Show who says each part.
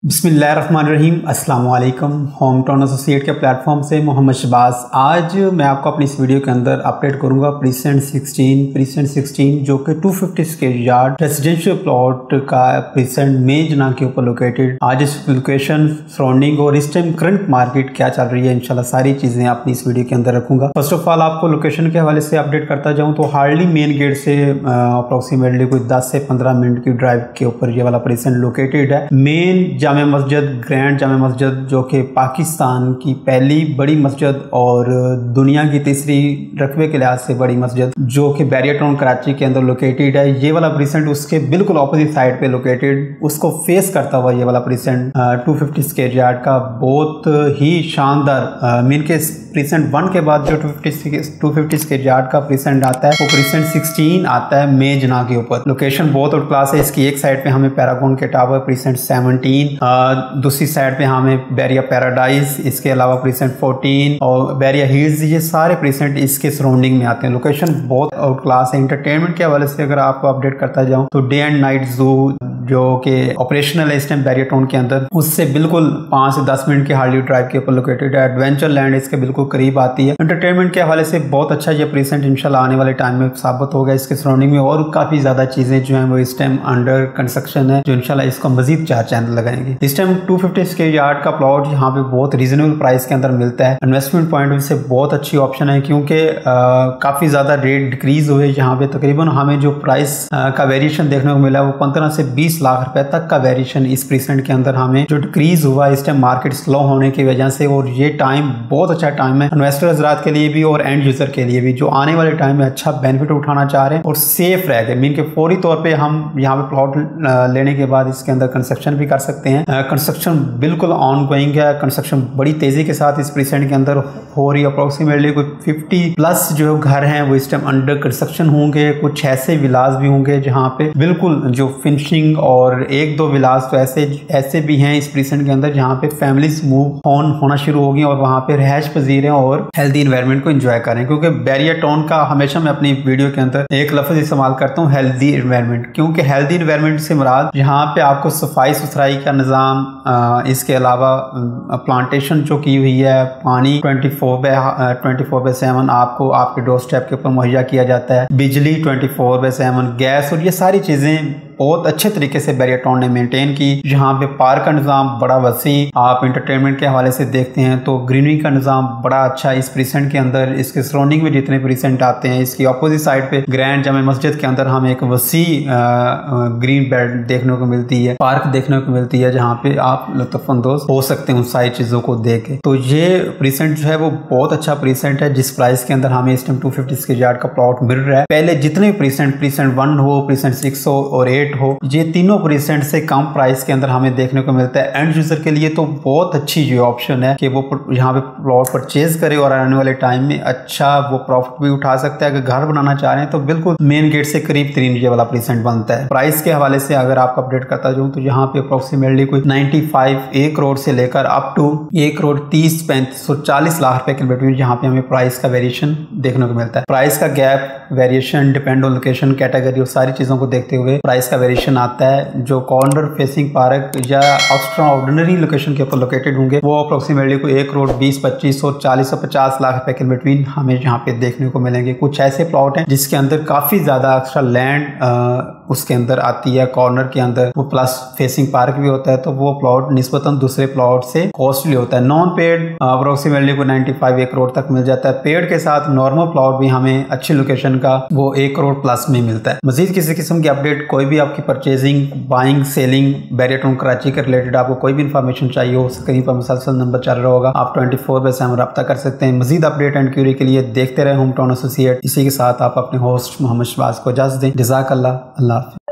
Speaker 1: बिस्मिल्लाहिर्रहमानिर्रहीम अस्सलाम वालेकुम। होम टाउन एसोसिएट के प्लेटफॉर्म से मोहम्मद शहबाज। आज मैं आपको अपनी इस वीडियो के अंदर अपडेट करूंगा प्रीसेंट 16 जो कि 250 स्क्वायर यार्ड रेजिडेंशियल प्लॉट का प्रीसेंट मेजना के ऊपर लोकेटेड। आज इस लोकेशन सराउंडिंग और इस टाइम करंट मार्केट क्या चल रही है इंशाल्लाह सारी चीज़ें अपनी इस वीडियो के अंदर रखूंगा। फर्स्ट ऑफ ऑल आपको लोकेशन के हवाले से अपडेट करता जाऊँ तो हार्डली मेन गेट से अप्रोक्सीमेटली कोई 10 से 15 मिनट की ड्राइव के ऊपर ये वाला प्रीसेंट लोकेटेड है। मेन जामे मस्जिद, ग्रैंड जामे मस्जिद, जो कि पाकिस्तान की पहली बड़ी मस्जिद और दुनिया की तीसरी रकबे के लिहाज से बड़ी मस्जिद, जो कि बैरियर टाउन कराची के अंदर लोकेटेड है। ये वाला प्रीसेंट उसके बिल्कुल ऑपोजिट साइड पे लोकेटेड, उसको फेस करता हुआ ये वाला प्रीसेंट 250 स्क्वायर यार्ड का बहुत ही शानदार मीन के प्रीसेंट 1 के बाद जो 250 स्क्वायर यार्ड का प्रीसेंट आता है वो प्रीसेंट 16 आता है मेजना के ऊपर। लोकेशन बहुत आउट क्लास है। इसकी एक साइड पे हमें पैरागॉन के टावर प्रीसेंट 17, दूसरी साइड पे हमें बैरिया पैराडाइज, इसके अलावा प्रीसेंट 14 और बैरिया हिल्स, ये सारे प्रीसेंट इसके सराउंडिंग में आते हैं। लोकेशन बहुत आउट क्लास है। एंटरटेनमेंट के हवाले से अगर आपको अपडेट करता जाऊं तो डे एंड नाइट जू जो कि ऑपरेशनल है इस टाइम बैरियर टाउन के अंदर, उससे बिल्कुल 5 से 10 मिनट की हार्डली ड्राइव के ऊपर लोकेटेड है। एडवेंचर लैंड इसके बिल्कुल करीब आती है। एंटरटेनमेंट के हवाले से बहुत अच्छा ये प्रीसेंट इंशाल्लाह आने वाले टाइम में साबित होगा। इसके सराउंडिंग में और काफी ज्यादा चीजें जो है वो इस टाइम अंडर कंस्ट्रक्शन है, जो इंशाल्लाह इसको मजीद 4 चैनल लगाएंगे। इस टाइम 250 स्क्वायर यार्ड का प्लॉट यहाँ पे बहुत रीजनेबल प्राइस के अंदर मिलता है। इन्वेस्टमेंट पॉइंट ऑफ व्यू से बहुत अच्छी ऑप्शन है, क्योंकि काफी ज्यादा रेट डिक्रीज हुए। यहाँ पे तकरीबन हमें जो प्राइस का वेरिएशन देखने को मिला वो 15 से 20 लाख रुपए तक का वेरिएशन इस प्रीसेंट के अंदर हमें जो डिक्रीज हुआ इस टाइम मार्केट स्लो होने की वजह से। और ये टाइम बहुत अच्छा टाइम है इन्वेस्टर हजरात के लिए भी और एंड यूजर के लिए भी, जो आने वाले टाइम में अच्छा बेनिफिट उठाना चाह रहे हैं और सेफ रह गए। मीन के फौरी तौर पे हम यहाँ पे प्लॉट लेने के बाद इसके अंदर कंस्ट्रक्शन भी कर सकते हैं। कंस्ट्रक्शन बिल्कुल ऑन गोइंग है। कंस्ट्रक्शन बड़ी तेजी के साथ इस प्रीसेंट के अंदर हो रही है। अप्रोक्सीमेटली कोई 50 प्लस जो घर हैं वो इस टाइम अंडर कंस्ट्रक्शन होंगे। कुछ ऐसे विलास भी होंगे जहाँ पे बिल्कुल जो फिनिशिंग, और 1-2 विलास तो ऐसे भी हैं इस प्रीसेंट के अंदर जहाँ पे फैमिलीज मूव ऑन होना शुरू होगी और वहाँ पे रहश पजीर हैं और हेल्दी इन्वायरमेंट को एंजॉय करें। क्योंकि बैरियर टाउन का हमेशा मैं अपनी वीडियो के अंदर एक लफ्ज इस्तेमाल करता हूँ, हेल्दी इन्वायरमेंट। क्योंकि हेल्दी इन्वायरमेंट से मुराद यहाँ पे आपको सफाई सुथराई का निज़ाम, इसके अलावा प्लांटेशन जो की हुई है, पानी 24/7 आपको आपके डोर स्टेप के ऊपर मुहैया किया जाता है, बिजली 24/7, गैस, और ये सारी चीज़ें बहुत अच्छे तरीके से बैरियर टाउन ने मेंटेन की। यहाँ पे पार्क का निज़ाम बड़ा वसी, आप इंटरटेनमेंट के हवाले से देखते हैं तो ग्रीनरी का निज़ाम बड़ा अच्छा इस प्रीसेंट के अंदर। इसके सराउंडिंग में जितने प्रीसेंट आते हैं, इसकी अपोजिट साइड पे ग्रैंड जामे मस्जिद के अंदर हमें एक वसी ग्रीन बेल्ट देखने को मिलती है, पार्क देखने को मिलती है, जहाँ पे आप लुत्फअंदोज हो सकते हैं उन सारी चीज़ों को देख के। तो ये प्रीसेंट जो है वो बहुत अच्छा प्रीसेंट है, जिस प्राइस के अंदर हमें इस टाइम 250 स्क्वायर यार्ड का प्लॉट मिल रहा है। पहले जितने प्रीसेंट 1 हो, प्रीसेंट 6 हो और 8 हो, ये तीनों प्रीसेंट से कम प्राइस के अंदर हमें देखने को मिलता है। एंड यूजर के लिए तो बहुत अच्छी ये ऑप्शन है कि वो यहाँ पे प्लॉट परचेज करे और आने वाले टाइम में अच्छा वो प्रॉफिट भी उठा सकता है। अगर घर बनाना चाह रहे हैं तो बिल्कुल मेन गेट से करीब 3 ये वाला प्रीसेंट बनता है। प्राइस के हवाले से अगर आपको अपडेट करता जाऊँ तो यहाँ पे अप्रोक्सीमेटली कोई 95 1 करोड़ से लेकर अप टू 1 करोड़ 30, 35 और 40 लाख रुपए के बिटवीन यहाँ पे हमें प्राइस का वेरिएशन देखने को मिलता है। प्राइस का gap variation depend on location, category और सारी चीजों को देखते हुए प्राइस का वेरिएशन आता है। जो कॉर्नर फेसिंग पार्क या एक्स्ट्रा ऑर्डिनरी लोकेशन के ऊपर लोकेटेड होंगे वो अप्रोक्सीमेटली को 1 करोड़ 20, 25 और 40 और 50 लाख रुपए के बिटवीन हमें यहाँ पे देखने को मिलेंगे। कुछ ऐसे प्लॉट हैं जिसके अंदर काफी ज्यादा एक्स्ट्रा लैंड उसके अंदर आती है, कॉर्नर के अंदर वो प्लस फेसिंग पार्क भी होता है, तो वो प्लॉट निस्बतन दूसरे प्लॉट से कॉस्टली होता है। नॉन पेड अप्रोक्सीमेटली को 95 1 करोड़ तक मिल जाता है। पेड के साथ नॉर्मल प्लॉट भी हमें अच्छी लोकेशन का वो 1 करोड़ प्लस में मिलता है। मजीद किसी किस्म की अपडेट, कोई भी आपकी purchasing, buying, selling, Bahria town Karachi के रिलेटेड आपको कोई भी इंफॉर्मेशन चाहिए हो, स्क्रीन पर मुसलसल नंबर चल रहा होगा, आप 24/7 रब्ता कर सकते हैं। मजीद अपडेट एंड क्यूरी के लिए देखते रहे होम टाउन एसोसिएट। इसी के साथ आप अपने होस्ट मोहम्मद शहबाज को इजाजत दें। जज़ाकल्लाह, अल्लाह हाफ़िज़।